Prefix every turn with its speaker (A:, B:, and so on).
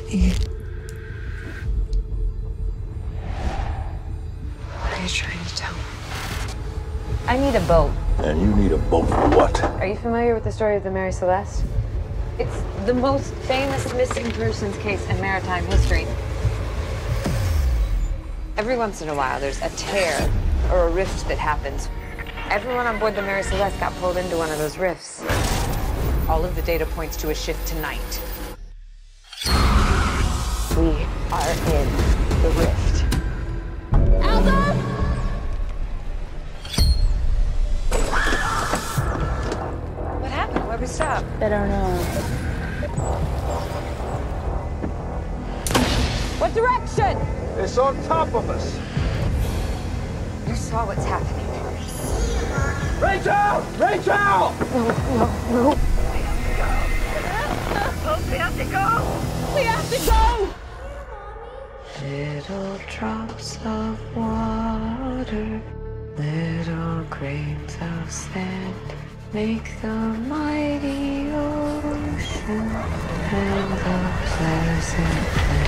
A: you. What are you trying to tell me?
B: I need a boat.
C: And you need a boat for what?
B: Are you familiar with the story of the Mary Celeste? It's the most famous missing persons case in maritime history. Every once in a while, there's a tear or a rift that happens. Everyone on board the Mary Celeste got pulled into one of those rifts. All of the data points to a shift tonight. We are in the rift. Elsa! What happened? Why'd we stop?
D: I don't know.
B: What direction?
C: It's on top of us.
B: You saw what's happening.
C: Rachel! Rachel!
B: No.
D: We have to go! We have to go!
A: Little drops of water, little grains of sand, make the mighty ocean and the pleasant land.